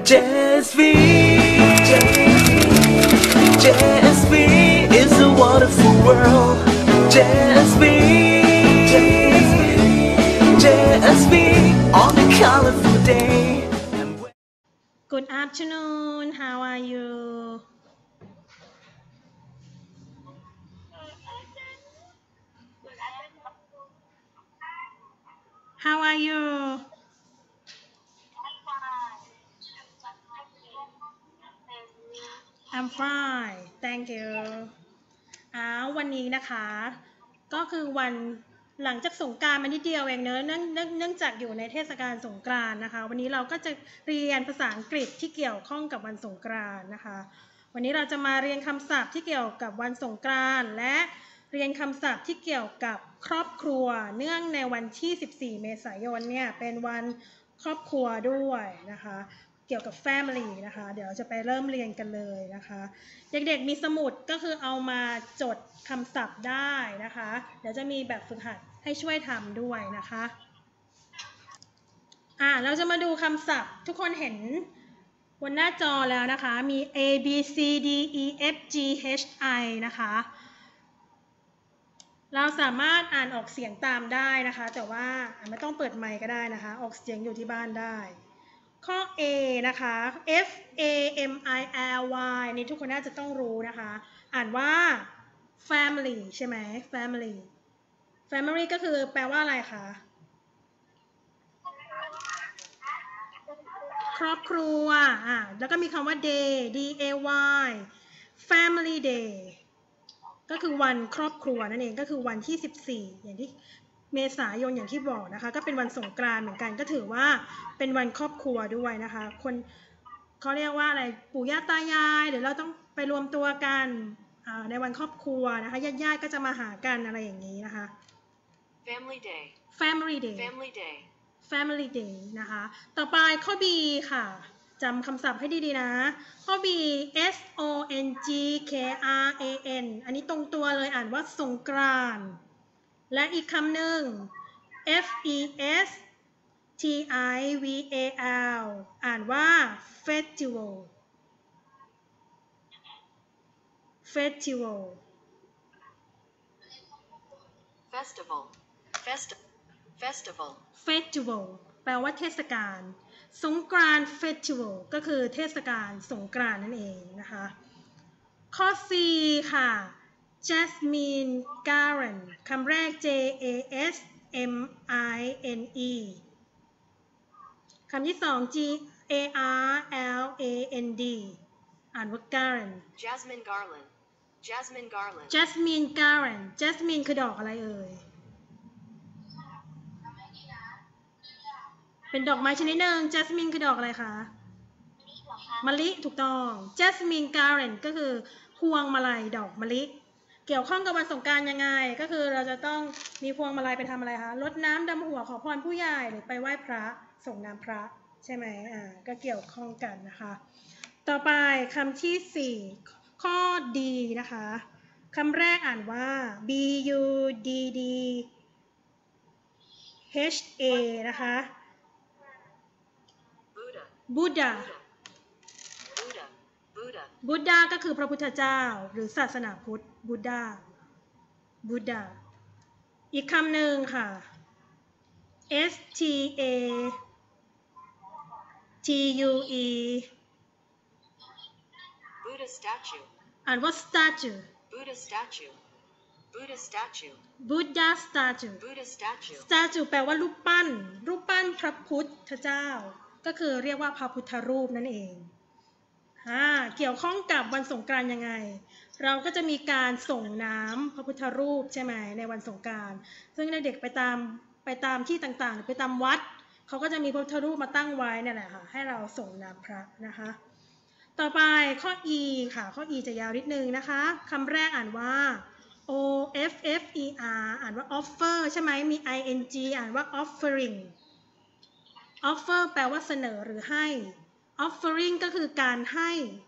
JSV JSV is a wonderful world. JSV JSV on a colorful day. Good afternoon. How are you? How are you? I'm fine. Thank you.วันนี้นะคะก็คือวันหลังจากสงกรานต์มานิดเดียวเองเนอะเนื่องจากอยู่ในเทศกาลสงกรานต์นะคะวันนี้เราก็จะเรียนภาษาอังกฤษที่เกี่ยวข้องกับวันสงกรานต์นะคะวันนี้เราจะมาเรียนคำศัพท์ที่เกี่ยวกับวันสงกรานต์และเรียนคำศัพท์ที่เกี่ยวกับครอบครัวเนื่องในวันที่14 เมษายนเนี่ยเป็นวันครอบครัวด้วยนะคะเกี่ยวกับ family นะคะเดี๋ยวจะไปเริ่มเรียนกันเลยนะคะเด็กๆมีสมุดก็คือเอามาจดคำศัพท์ได้นะคะเดี๋ยวจะมีแบบฝึกหัดให้ช่วยทำด้วยนะคะเราจะมาดูคำศัพท์ทุกคนเห็นบนหน้าจอแล้วนะคะมี A B C D E F G H I นะคะเราสามารถอ่านออกเสียงตามได้นะคะแต่ว่าไม่ต้องเปิดไมค์ก็ได้นะคะออกเสียงอยู่ที่บ้านได้ข้อ A นะคะ F A M I L Y นี่ทุกคนน่าจะต้องรู้นะคะอ่านว่า family ใช่ไหม family ก็คือแปลว่าอะไรคะครอบครัวแล้วก็มีคำว่า day D A Y family day ก็คือวันครอบครัวนั่นเองก็คือวันที่14อย่างที่เมษายนอย่างที่บอกนะคะก็เป็นวันสงกรานต์เหมือนกันก็ถือว่าเป็นวันครอบครัวด้วยนะคะคนเขาเรียกว่าอะไรปู่ย่าตายายหรือเราต้องไปรวมตัวกันในวันครอบครัวนะคะญาติๆก็จะมาหากันอะไรอย่างนี้นะคะ Family Day Family Day Family Day Family Day นะคะต่อไปข้อ B ค่ะจำคำศัพท์ให้ดีๆนะข้อ B S O N G K R A N อันนี้ตรงตัวเลยอ่านว่าสงกรานต์และอีกคำหนึ่ง F E S T I V A L อ่านว่า Festival Festival Festival แปลว่าเทศกาลสงกรานต์ Festival ก็คือเทศกาลสงกรานต์นั่นเองนะคะข้อ C ค่ะ Jasmine Garan คำแรก J A S M I N E คำที่สอง G A R L A N D อ่านว่า Garan Jasmine Garland Jasmine คือดอกอะไรเอ่ยเป็นดอกไม้ชนิดหนึ่ง Jasmine คือดอกอะไรคะมะลิถูกต้อง Jasmine Garland ก็คือพวงมาลัยดอกมะลิเกี่ยวข้องกับวันสงกรานต์ยังไงก็คือเราจะต้องมีพวงมาลัยไปทำอะไรคะรดน้ำดำหัวขอพรผู้ใหญ่หรือไปไหว้พระส่งน้ำพระใช่ไหมก็เกี่ยวข้องกันนะคะต่อไปคำที่4ข้อ D นะคะคำแรกอ่านว่า B U D D H A นะคะ Buddha ก็คือพระพุทธเจ้าหรือศาสนาพุทธ Buddha อีกคำหนึ่งค่ะ S T A T U E Buddha statue อ่านว่า statue Buddha statue แปลว่ารูปปั้นพระพุทธเจ้าก็คือเรียกว่าพระพุทธรูปนั่นเองเกี่ยวข้องกับวันสงกรานต์ยังไงเราก็จะมีการส่งน้ำพระพุทธรูปใช่ไหมในวันสงกรานต์ซึ่งเด็กไปตามที่ต่างๆหรือไปตามวัดเขาก็จะมีพระพุทธรูปมาตั้งไว้นั่นแหละค่ะให้เราส่งน้ำพระนะคะต่อไปข้อ E ค่ะข้อ E จะยาวนิดนึงนะคะคำแรกอ่านว่า O F F E R อ่านว่า offer ใช่ไหมมี I N G อ่านว่า offering offer แปลว่าเสนอหรือให้ offering ก็คือการให้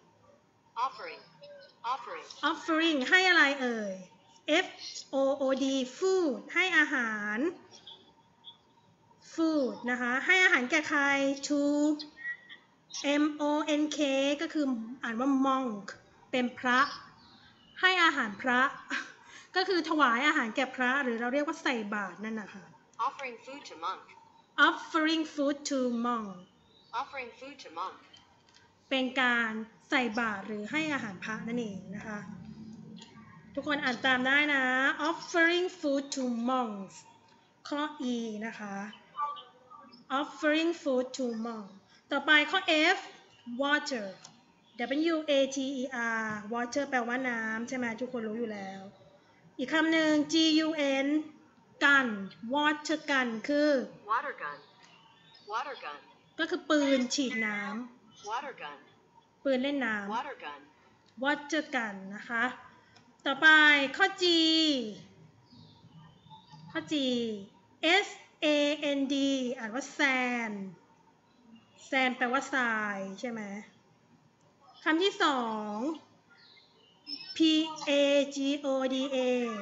offering ให้อะไรเอ่ย F O O D food ให้อาหาร food นะคะให้อาหารแก่ใคร to M O N K ก็คืออ่านว่า monk เป็นพระให้อาหารพระ ก็คือถวายอาหารแก่พระหรือเราเรียกว่าใส่บาตรนั่นนะคะ Offering food to monk. offering food to monk Offering food to monk. เป็นการใส่บาตรหรือให้อาหารพระนั่นเองนะคะทุกคนอ่านตามได้นะ offering food to monks ข้อ E นะคะ offering food to monks ต่อไปข้อ F water W A T E R water แปลว่าน้ำใช่ไหมทุกคนรู้อยู่แล้วอีกคำหนึ่ง G U N gun water gun คือ Water gun. Water gun. ก็คือปืนฉีดน้ Water gun. ำปืนเล่นน้ำ Water gun. water gun นะคะต่อไปข้อ G ข้อ G S A N D อ่านว่า sand sand แปลว่าทรายใช่ไหมคำที่สอง P A G O D A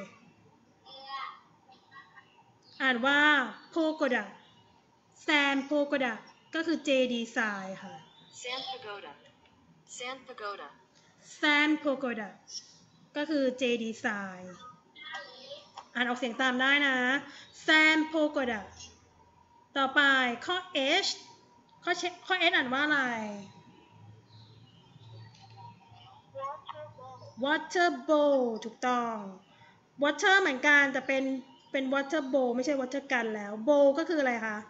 อ่านว่า pagoda sand pagoda ก็คือ JD ทรายค่ะ Sand pagoda. Sand pagoda. sand pagoda ก็คือ JD ทรายอ่านออกเสียงตามได้นะ sand pagoda ต่อไปข้อ H ข้อ H อ่านว่าอะไร water bowl ถูกต้อง water เหมือนกันแต่เป็น water bowl ไม่ใช่ water gun แล้ว bowl ก็คืออะไรคะ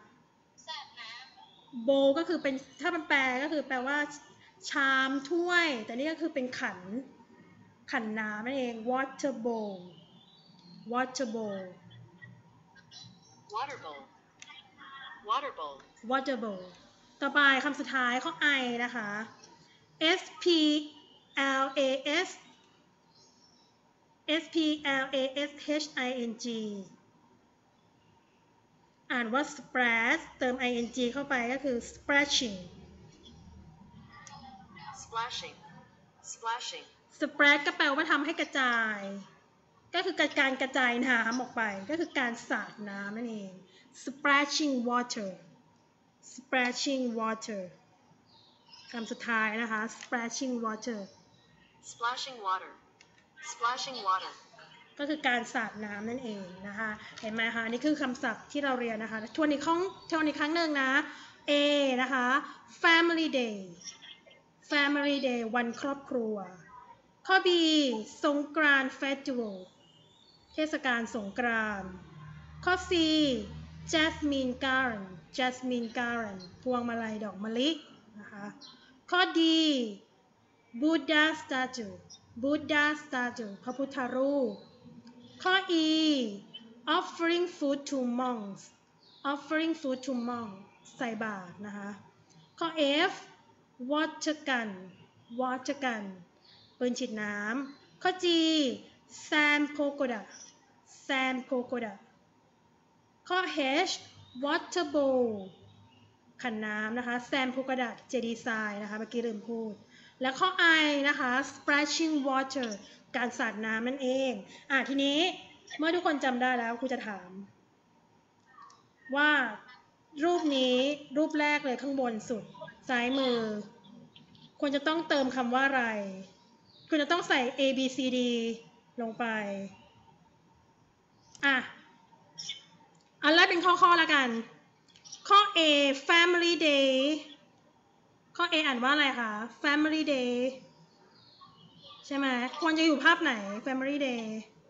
bowl ก็คือเป็นถ้ามันแปลก็คือแปลว่าชามถ้วยแต่นี่ก็คือเป็นขันน้ำนั่นเอง water bowl water bowl Water bowl. Water bowl. water bowl ต่อไปคำสุดท้ายข้อ I นะคะ S P L A S S P L A S H I N G อ่านว่า splash เติม ing เข้าไปก็คือ splashing Splashing. Splashing. splash ก็แปลว่าทำให้กระจาย ก็คือการกระจายน้ำออกไปก็คือการสาดน้ำนั่นเอง splashing water splashing water คำสุดท้ายนะคะ splashing water Splashing water. Splashing water. ก็คือการสาดน้ำนั่นเองนะคะเห็นไหมคะนี่คือคำศัพท์ที่เราเรียนนะคะทวนอีกครั้งหนึ่งนะ A นะคะ family day family day วันครอบครัวข้อ B สงกรานต์ festival เทศกาลสงกรานต์ข้อ C jasmine garland พวงมาลัยดอกมะลินะคะข้อ D Buddha statue พระพุทธรูปข้อ E offering food to monks ใส่บาตรนะคะข้อ F water gun ปืนฉีดน้ำข้อ G sand pagoda ข้อ H water bowl ขันน้ำนะคะ sand pagoda เจดีย์ทรายนะคะเมื่อกี้ลืมพูดและข้อ I นะคะ splashing water การสาดน้ำนั่นเองทีนี้เมื่อทุกคนจำได้แล้วครูจะถามว่ารูปนี้รูปแรกเลยข้างบนสุดซ้ายมือควรจะต้องเติมคำว่าอะไรคุณจะต้องใส่ A B C D ลงไปอันแรกเป็นข้อแล้วกันข้อ A family day ข้อ A อ่านว่าอะไรคะ family day ใช่ไหมควรจะอยู่ภาพไหน family day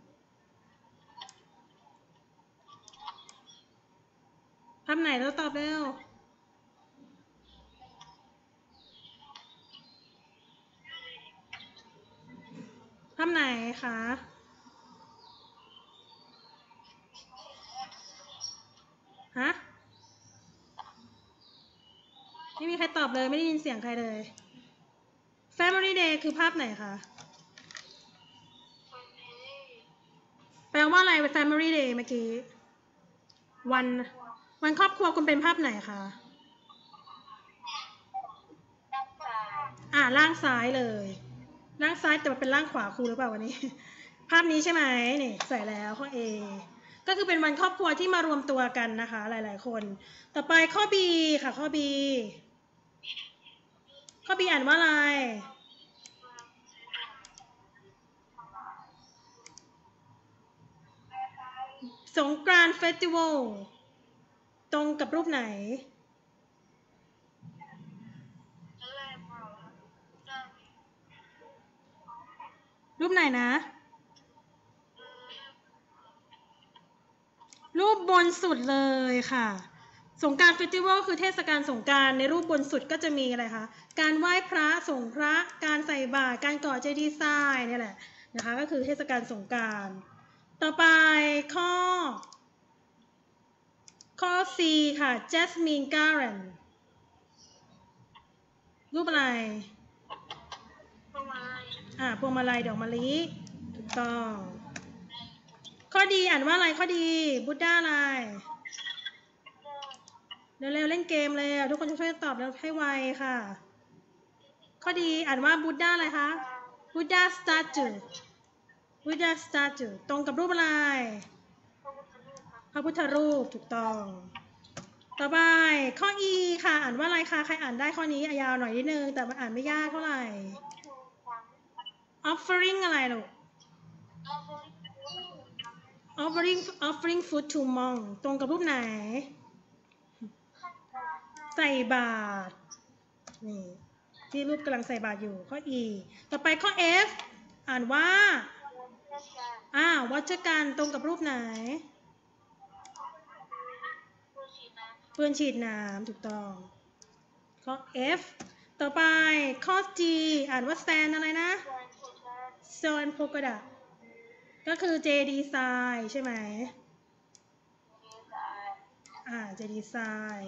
ภาพไหนแล้วตอบเร็วภาพไหนคะฮะไม่มีใครตอบเลยไม่ได้ยินเสียงใครเลย family day คือภาพไหนคะแปลว่าอะไร family day เมื่อกี้วันครอบครัวคุณเป็นภาพไหนคะล่างซ้ายเลยล่างซ้ายแต่มันเป็นล่างขวาครูหรือเปล่าวันนี้ ภาพนี้ใช่ไหมนี่ใส่แล้วข้อ A ก็คือเป็นวันครอบครัวที่มารวมตัวกันนะคะหลายๆคนต่อไปข้อ B ค่ะข้อ B B อ่านว่าอะไรสงกรานต์เฟสติวัลตรงกับรูปไหนรูปไหนนะรูปบนสุดเลยค่ะสงกรานต์เฟสติวัลคือเทศกาลสงกรานต์ในรูปบนสุดก็จะมีอะไรคะการไหว้พระส่งพระการใส่บาตรการก่อเจดีย์ทรายนี่แหละนะคะก็คือเทศกาลสงกรานต์ต่อไปข้อ C ค่ะ Jasmine Garland รูปอะไรพวงมาลัยดอกมะลิถูกต้องข้อดีอ่านว่าอะไรข้อดีบุดด้าอะไรเร็วๆเล่นเกมเลยทุกคนช่วยตอบแล้วให้ไวค่ะข้อดีอ่านว่าบุดด้าอะไรคะบุดด้าสตาจูบุดด้าสตาจูตรงกับรูปอะไรพระพุทธรูปถูกต้องต่อไปข้อ E ค่ะอ่านว่าอะไรคะใครอ่านได้ข้อนี้ยาวหน่อยนิดนึงแต่มันอ่านไม่ยากเท่าไหร่ offering อะไรลูก offering food to monk ตรงกับรูปไหนใส่บาตรนี่ที่รูปกำลังใส่บาตรอยู่ข้อ E ต่อไปข้อ F อ่านว่าวัชการตรงกับรูปไหนปืนฉีดน้ำถูกต้องข้อ F ต่อไปข้อ G อ่านว่า sand อะไรนะ sand polka dot ก็คือ JD ทรายใช่ไหมJD ทราย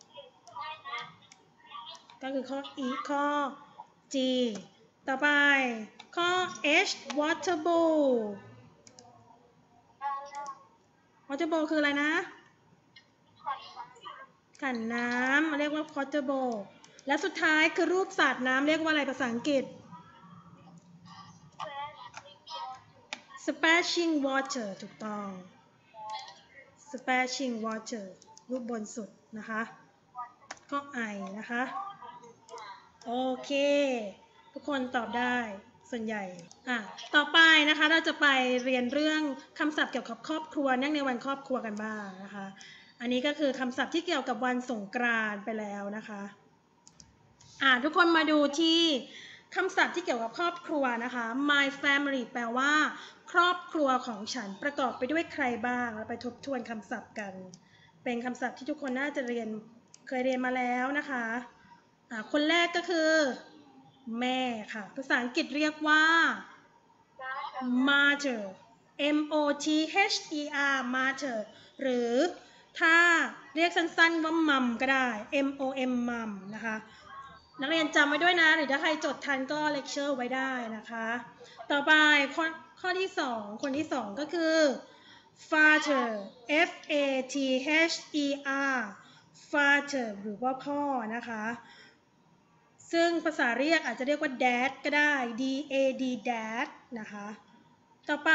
ก็คือข้อ E ข้อ G ต่อไปข้อ H water bowl water bowl คืออะไรนะขันน้ำเรียกว่า water bowl และสุดท้ายคือรูปสาดน้ำเรียกว่าอะไรภาษาอังกฤษ splashing water ถูกต้อง splashing water รูปบนสุดนะคะข้อ I นะคะโอเคทุกคนตอบได้ส่วนใหญ่ต่อไปนะคะเราจะไปเรียนเรื่องคำศัพท์เกี่ยวกับครอบครัวเนื่องในวันครอบครัวกันบ้างนะคะอันนี้ก็คือคำศัพท์ที่เกี่ยวกับวันสงกรานต์ไปแล้วนะคะทุกคนมาดูที่คำศัพท์ที่เกี่ยวกับครอบครัวนะคะ my family แปลว่าครอบครัวของฉันประกอบไปด้วยใครบ้างเราไปทบทวนคำศัพท์กันเป็นคำศัพท์ที่ทุกคนน่าจะเคยเรียนมาแล้วนะคะคนแรกก็คือแม่ค่ะภาษาอังกฤษเรียกว่า mother mother mother หรือถ้าเรียกสั้นๆว่า mom ก็ได้ mom mom นะคะนักเรียนจำไว้ด้วยนะหรือถ้าใครจดทันก็เลคเชอร์ไว้ได้นะคะต่อไปข้อที่2คนที่2ก็คือ father father father หรือว่าพ่อนะคะซึ่งภาษาเรียกอาจจะเรียกว่า dad ก็ได้ dad dad นะคะต่อไป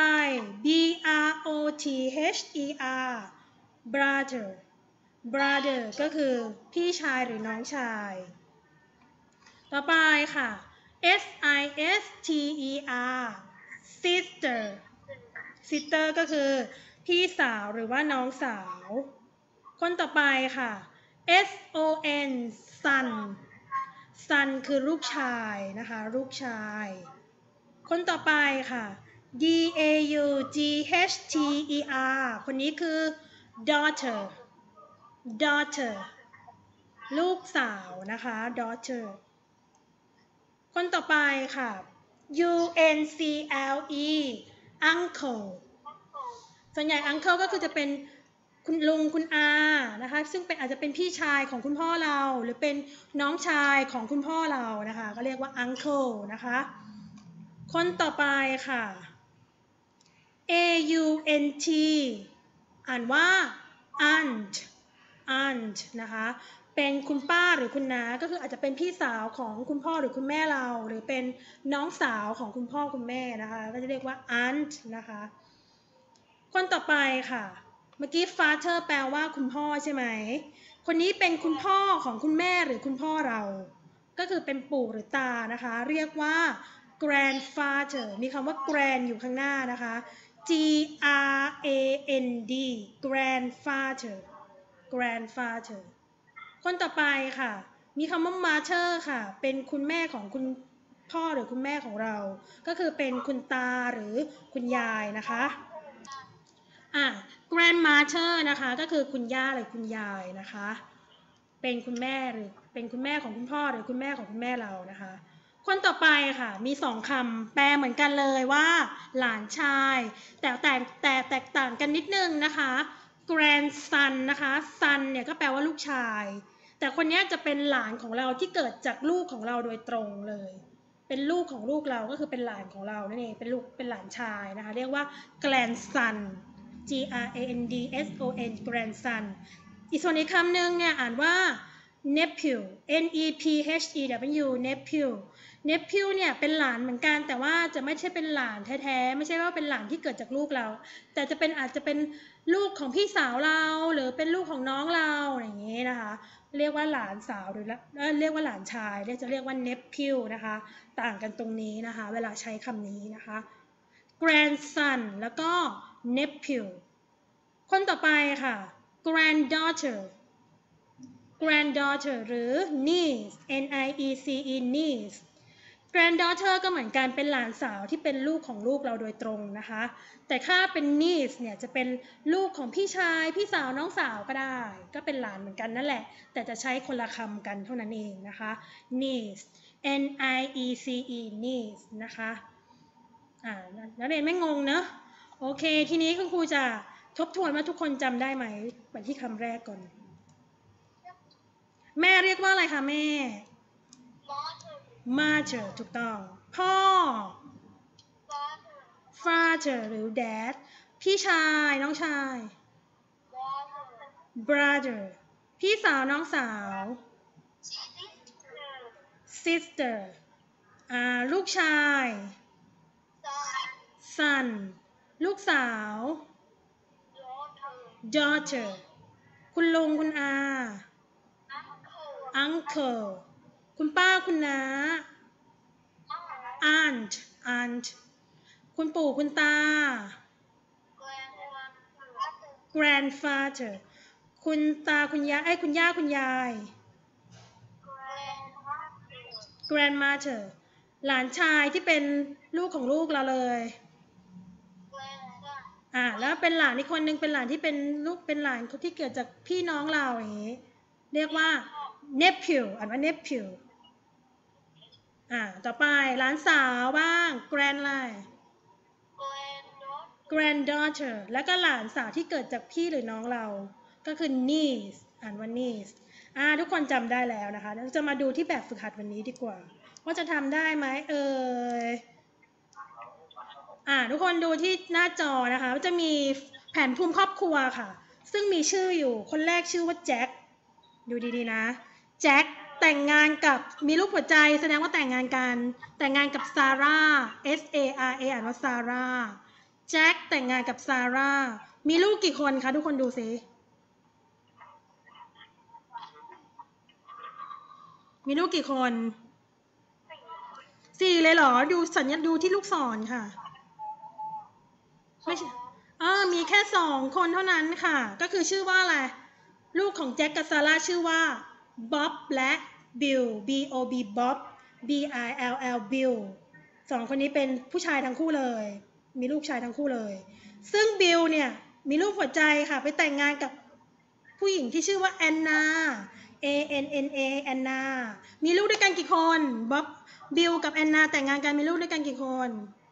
brother brother brother ก็คือพี่ชายหรือน้องชายต่อไปค่ะ sister sister ก็คือพี่สาวหรือว่าน้องสาวคนต่อไปค่ะ son son คือลูกชายนะคะลูกชายคนต่อไปค่ะ daughter คนนี้คือ daughter ลูกสาวนะคะ daughter คนต่อไปค่ะ uncle ส่วนใหญ่ uncle ก็คือจะเป็นคุณลุงคุณอานะคะซึ่งอาจจะเป็นพี่ชายของคุณพ่อเราหรือเป็นน้องชายของคุณพ่อเรานะคะก็เรียกว่า uncle นะคะคนต่อไปค่ะ aunt อ่านว่า aunt นะคะเป็นคุณป้าหรือคุณน้าก็คืออาจจะเป็นพี่สาวของคุณพ่อหรือคุณแม่เราหรือเป็นน้องสาวของคุณพ่อคุณแม่นะคะก็จะเรียกว่า aunt นะคะคนต่อไปค่ะเมื่อกี้ father แปลว่าคุณพ่อใช่ไหมคนนี้เป็นคุณพ่อของคุณแม่หรือคุณพ่อเราก็คือเป็นปู่หรือตานะคะเรียกว่า grandfather มีคำว่า grand อยู่ข้างหน้านะคะ G R A N D grandfather grandfather คนต่อไปค่ะมีคำว่า mother ค่ะเป็นคุณแม่ของคุณพ่อหรือคุณแม่ของเราก็คือเป็นคุณตาหรือคุณยายนะคะgrandmother นะคะก็คือคุณย่าหรือคุณยายนะคะเป็นคุณแม่หรือเป็นคุณแม่ของคุณพ่อหรือคุณแม่ของคุณแม่เรานะคะคนต่อไปค่ะมี2คำแปลเหมือนกันเลยว่าหลานชายแต่แตกต่างกันนิดนึงนะคะ grandson นะคะ son เนี่ยก็แปลว่าลูกชายแต่คนนี้จะเป็นหลานของเราที่เกิดจากลูกของเราโดยตรงเลยเป็นลูกของลูกเราก็คือเป็นหลานของเรานั่นเองเป็นลูกเป็นหลานชายนะคะเรียกว่า grandson G R A N D S O N grandson อีกส่วนอีกคำหนึ่งเนี่ยอ่านว่า nephew N E P H E W nephew nephew เนี่ยเป็นหลานเหมือนกันแต่ว่าจะไม่ใช่เป็นหลานแท้ๆไม่ใช่ว่าเป็นหลานที่เกิดจากลูกเราแต่จะเป็นอาจจะเป็นลูกของพี่สาวเราหรือเป็นลูกของน้องเราอย่างนี้นะคะเรียกว่าหลานสาวหรือเรียกว่าหลานชายจะเรียกว่า nephew นะคะต่างกันตรงนี้นะคะเวลาใช้คำนี้นะคะ grandson แล้วก็ nephew คนต่อไปค่ะ granddaughter granddaughter หรือ niece N I E C E niece granddaughter ก็เหมือนกันเป็นหลานสาวที่เป็นลูกของลูกเราโดยตรงนะคะแต่ถ้าเป็น niece เนี่ยจะเป็นลูกของพี่ชายพี่สาวน้องสาวก็ได้ก็เป็นหลานเหมือนกันนั่นแหละแต่จะใช้คนละคำกันเท่านั้นเองนะคะ niece N I E C E niece นะคะนักเรียนไม่งงเนอะโอเคทีนี้คุณครูจะทบทวนว่าทุกคนจำได้ไหมไปที่คำแรกก่อนแม่เรียกว่าอะไรคะแม่ mother ถูกต้องพ่อ father หรือ dad พี่ชายน้องชาย brother พี่สาวน้องสาว sister ลูกชาย son ลูกสาว daughter คุณลุงคุณอา uncle คุณป้าคุณน้า aunt คุณปู่คุณตา grandfather คุณตาคุณยายคุณย่าคุณยาย grandmother หลานชายที่เป็นลูกของลูกเราเลยแล้วเป็นหลานอีกคนนึงเป็นหลานที่เป็นลูกเป็นหลานที่เกิดจากพี่น้องเราอย่างนี้เรียกว่า nephew อ่านว่า nephew ต่อไปหลานสาวบ้าง granddaughter แล้วก็หลานสาวที่เกิดจากพี่หรือน้องเราก็คือ niece อ่านว่า niece ทุกคนจำได้แล้วนะคะเราจะมาดูที่แบบฝึกหัดวันนี้ดีกว่าว่าจะทำได้ไหมทุกคนดูที่หน้าจอนะคะจะมีแผนภูมิครอบครัวค่ะซึ่งมีชื่ออยู่คนแรกชื่อว่าแจ็คดูดีๆนะแจ็คแต่งงานกับมีรูปหัวใจแสดงว่าแต่งงานกันแต่งงานกับซาร่า S A R A อ่านว่าซาร่าแจ็คแต่งงานกับซาร่ามีลูกกี่คนคะทุกคนดูสิมีลูกกี่คน4เลยเหรอดูสัญญาดูที่ลูกศรค่ะไม่ใช่มีแค่2คนเท่านั้นค่ะก็คือชื่อว่าอะไรลูกของแจ็คกับซาร่าชื่อว่าบ๊อบและบิล B O B บ๊อบ B I L L บิล2คนนี้เป็นผู้ชายทั้งคู่เลยมีลูกชายทั้งคู่เลยซึ่งบิลเนี่ยมีลูกหัวใจค่ะไปแต่งงานกับผู้หญิงที่ชื่อว่าแอนนา A N N A แอนนามีลูกด้วยกันกี่คนบ๊อบบิลกับแอนนาแต่งงานกันมีลูกด้วยกันกี่คน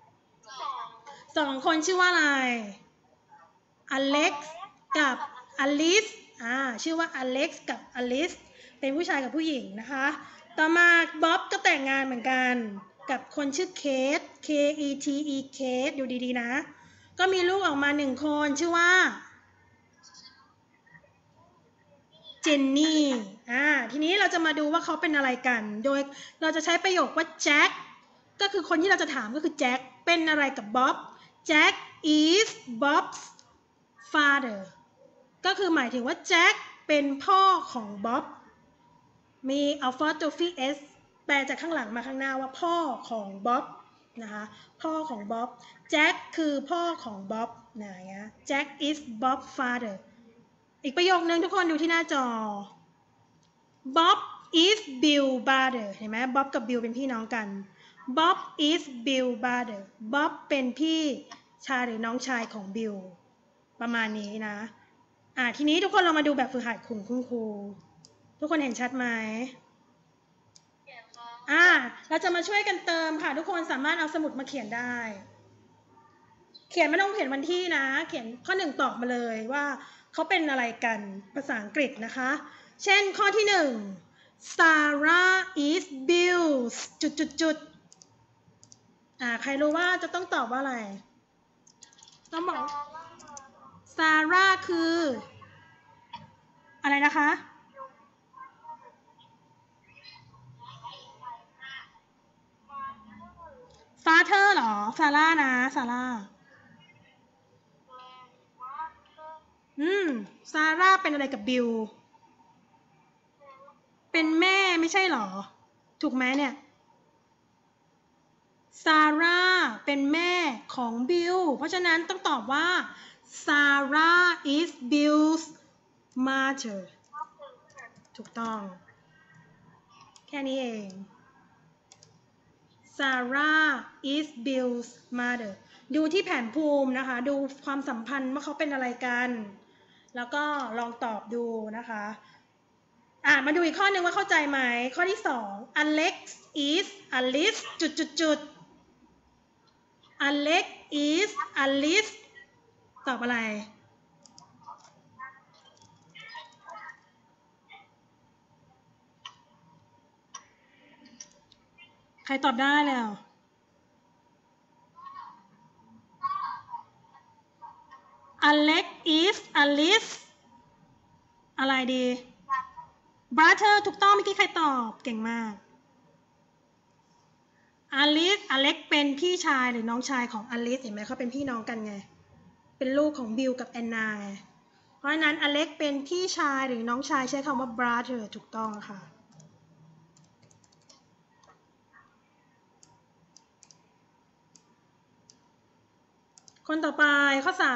2คนชื่อว่าอะไรอเล็กซ์กับอลิสชื่อว่าอเล็กซ์กับอลิสเป็นผู้ชายกับผู้หญิงนะคะต่อมาบ๊อบก็แต่งงานเหมือนกันกับคนชื่อเคท K E T E เคทดูดีๆนะก็มีลูกออกมา1คนชื่อว่าเจนนี่ทีนี้เราจะมาดูว่าเขาเป็นอะไรกันโดยเราจะใช้ประโยคว่าแจ็คก็คือคนที่เราจะถามก็คือแจ็คเป็นอะไรกับบ๊อบแจ็ค is Bob's father ก็คือหมายถึงว่าแจ็คเป็นพ่อของบ๊อบมี apostrophe s แปลจากข้างหลังมาข้างหน้าว่าพ่อของบ๊อบนะคะพ่อของบ๊อบแจ็คคือพ่อของบ๊อบนะอย่างเงี้ยแจ็ค is Bob father อีกประโยคนึงทุกคนดูที่หน้าจอ Bob is Bill brother เห็นไหมบ๊อบกับบิลเป็นพี่น้องกัน Bob is Bill brother บ๊อบเป็นพี่ชายหรือน้องชายของบิลประมาณนี้นะทีนี้ทุกคนเรามาดูแบบฝึกหัดของคุณครูทุกคนเห็นชัดไหมเราจะมาช่วยกันเติมค่ะทุกคนสามารถเอาสมุดมาเขียนได้เขียนไม่ต้องเขียนวันที่นะเขียนข้อหนึ่งตอบมาเลยว่าเขาเป็นอะไรกันภาษาอังกฤษนะคะเช่นข้อที่1 Sarah is Bill's ใครรู้ว่าจะต้องตอบว่าอะไรต้องบอกSarah คืออะไรนะคะ Father เหรอซาร่านะซาร่าซาร่าเป็นอะไรกับบิลเป็นแม่ไม่ใช่เหรอถูกไหมเนี่ยซาร่าเป็นแม่ของบิลเพราะฉะนั้นต้องตอบว่า Sarah is Bill's mother ถูกต้องแค่นี้เอง Sarah is Bill's mother ดูที่แผนภูมินะคะดูความสัมพันธ์ว่าเขาเป็นอะไรกันแล้วก็ลองตอบดูนะคะมาดูอีกข้อนึงว่าเข้าใจไหมข้อที่2 Alex is Alice Alex is Alice ตอบอะไรใครตอบได้แล้ว Alex is Alice อะไรดี brother ถูกต้องเมื่อกี้ใครตอบเก่งมาก Alex เป็นพี่ชายหรือน้องชายของ Alice เห็นไหมเขาเป็นพี่น้องกันไงเป็นลูกของบิลกับแอนนาไงเพราะฉะนั้น Alex เป็นพี่ชายหรือน้องชายใช้คำว่า brother ถูกต้องค่ะคนต่อไปข้อ3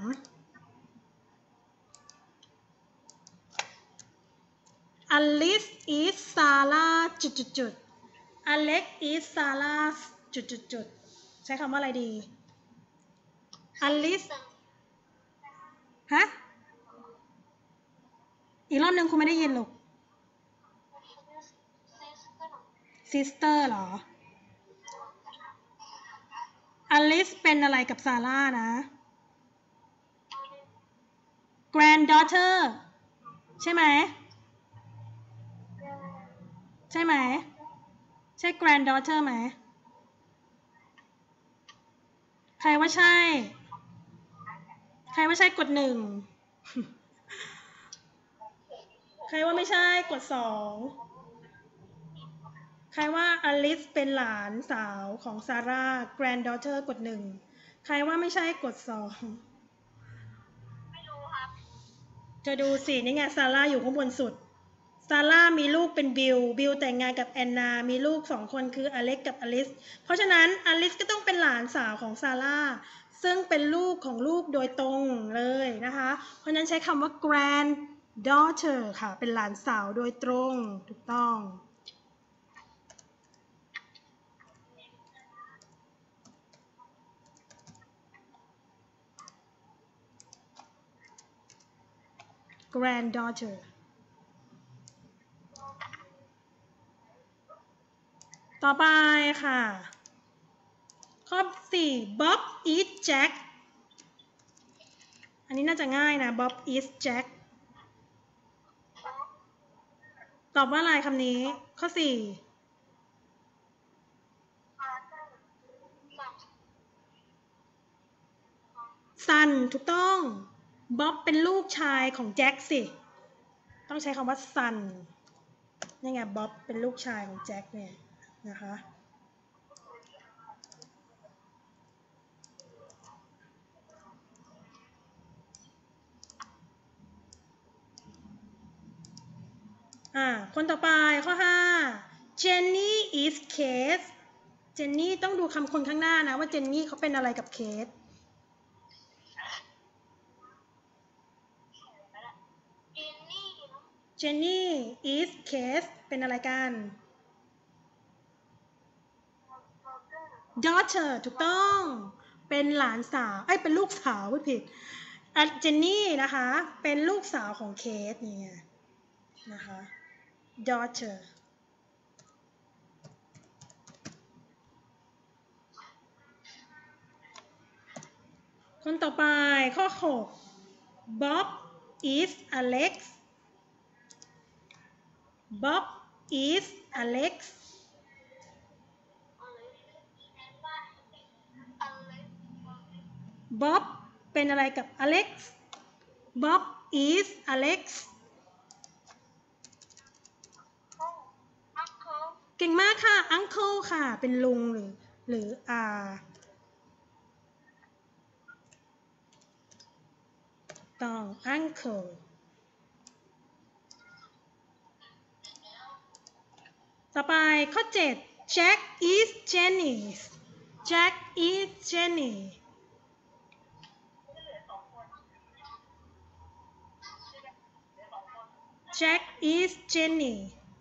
Alice is Sarah Alex is Sarah ใช้คำว่าอะไรดี Alice ฮะอีกรอบนึงคุณไม่ได้ยินหรอก Sister เหรอ Alice เป็นอะไรกับซาร่านะ Granddaughter ใช่ไหมใช่ไหมใช่ Granddaughter ไหมใครว่าใช่ใครว่าใช่กด1ใครว่าไม่ใช่กด2ใครว่า Alice เป็นหลานสาวของซาร่า Granddaughter กด1ใครว่าไม่ใช่กด2ไม่รู้ครับจะดูสินี่ไงซาร่าอยู่ข้างบนสุดซาร่ามีลูกเป็นบิลแต่งงานกับแอนนามีลูก2คนคืออเล็กกับอลิสเพราะฉะนั้นอลิสก็ต้องเป็นหลานสาวของซาร่าซึ่งเป็นลูกของลูกโดยตรงเลยนะคะเพราะฉะนั้นใช้คำว่า granddaughter ค่ะเป็นหลานสาวโดยตรงถูกต้องgranddaughter ต่อไปค่ะข้อ4 Bob is Jack อันนี้น่าจะง่ายนะ Bob is Jack ตอบว่าอะไรคำนี้ข้อ4 Son ถูกต้อง Bob เป็นลูกชายของแจ็คสิต้องใช้คำว่า Son นี่ไง Bob เป็นลูกชายของแจ็คเนี่ยนะคะคนต่อไปข้อ5 Jenny is Kate เจนนี่ต้องดูคำคนข้างหน้านะว่าเจนนี่เขาเป็นอะไรกับเคท Jenny is Kate เป็นอะไรกัน daughter ถูกต้องเป็นหลานสาวเป็นลูกสาวไม่ผิดเจนนี่นะคะเป็นลูกสาวของเคทเนี่ยนะคะ daughter คนต่อไปข้อ6 Bob is Alex Bob is Alex Bob เป็นอะไรกับ Alex Bob is Alex เก่งมากค่ะ Uncle ค่ะเป็นลุงหรือต้อง Uncle ต่อไปข้อ7 Jack is Jenny Jack is Jenny Jack is Jenny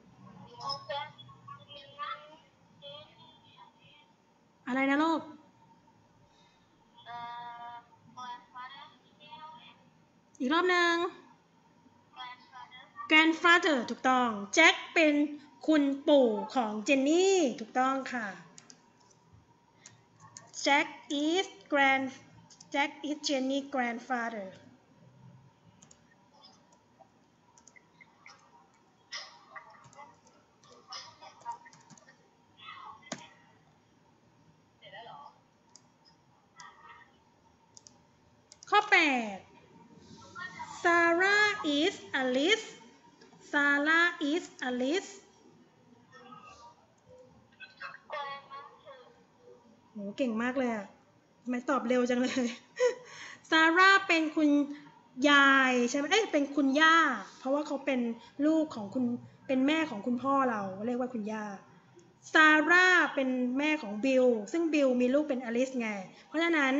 อะไรนะลูกอีกรอบหนึ่ง grandfather ถูกต้อง Jack เป็นคุณปู่ของเจนนี่ถูกต้องค่ะ Jack is Jenny grandfather ข้อ8 Sarah is Alice Sarah is Alice โหเก่งมากเลยอ่ะทำไมตอบเร็วจังเลย Sarah เป็นคุณยายใช่ไหมเป็นคุณย่าเพราะว่าเขาเป็นลูกของเป็นแม่ของคุณพ่อเราเรียกว่าคุณย่า Sarah เป็นแม่ของบิลซึ่งบิลมีลูกเป็นอลิสไงเพราะฉะนั้น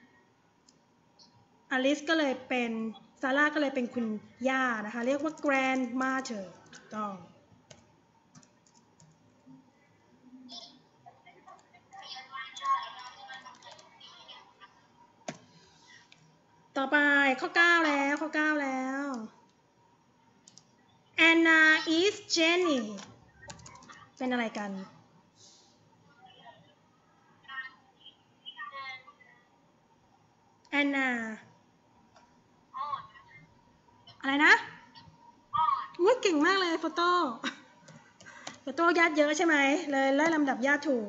อลิสก็เลยเป็นซาร่าก็เลยเป็นคุณย่านะคะเรียกว่า grandmother ถูกต้องต่อไปข้อ9แล้วข้อ9แล้ว Anna is Jenny เป็นอะไรกัน Anna อะไรนะอุ๊ยเก่งมากเลยโฟโต้ญาติเยอะใช่ไหมเลยไล่ลำดับญาติถูก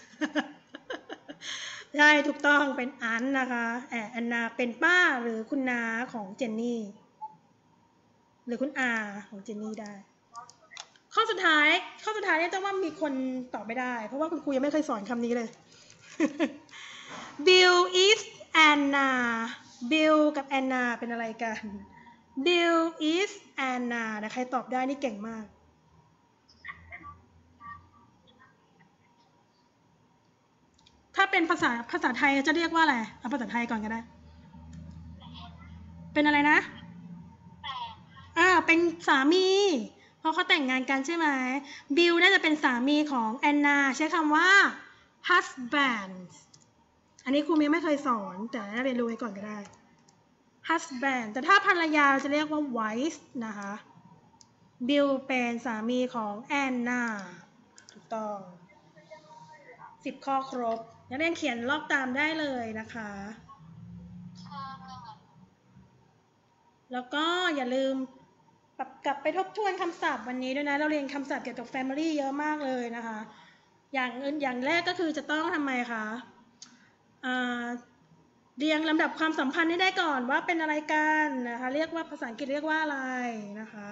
ใช่ถูกต้องเป็นอันนะคะแอนนาเป็นป้าหรือคุณน้าของเจนนี่หรือคุณอาของเจนนี่ได้ข้อสุดท้ายเนี่ยจะว่ามีคนตอบไม่ได้เพราะว่าคุณครูยังไม่เคยสอนคำนี้เลย Bill is Anna Bill กับ Anna เป็นอะไรกัน Bill is Anna นะใครตอบได้นี่เก่งมากถ้าเป็นภาษาไทยจะเรียกว่าอะไรเอาภาษาไทยก่อนก็ได้เป็นอะไรนะเป็นสามีเพราะเขาแต่งงานกันใช่ไหมบิลน่าจะเป็นสามีของแอนนาใช้คำว่า husband อันนี้ครูยังไม่เคยสอนแต่เรียนรู้ไว้ก่อนก็ได้ husband แต่ถ้าภรรยาจะเรียกว่า wife นะคะบิลเป็นสามีของแอนนาถูกต้อง10 ข้อครบนักเรียนเขียนลอกตามได้เลยนะคะแล้วก็อย่าลืมกลับไปทบทวนคำศัพท์วันนี้ด้วยนะเราเรียนคำศัพท์เกี่ยวกับ family เยอะมากเลยนะคะอย่างแรกก็คือจะต้องทำไมคะเรียงลำดับความสัมพันธ์ให้ได้ก่อนว่าเป็นอะไรกันนะคะเรียกว่าภาษาอังกฤษเรียกว่าอะไรนะคะ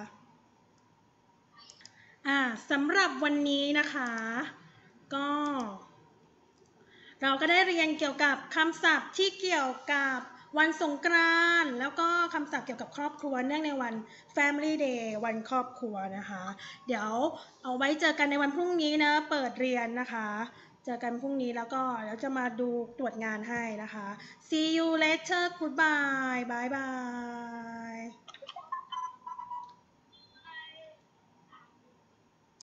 สำหรับวันนี้นะคะก็เราก็ได้เรียนเกี่ยวกับคำศัพท์ที่เกี่ยวกับวันสงกรานต์แล้วก็คำศัพท์เกี่ยวกับครอบครัวเนื่องในวัน Family Day วันครอบครัวนะคะเดี๋ยวเอาไว้เจอกันในวันพรุ่งนี้นะเปิดเรียนนะคะเจอกันพรุ่งนี้แล้วก็เดี๋ยวจะมาดูตรวจงานให้นะคะ See you later goodbye bye bye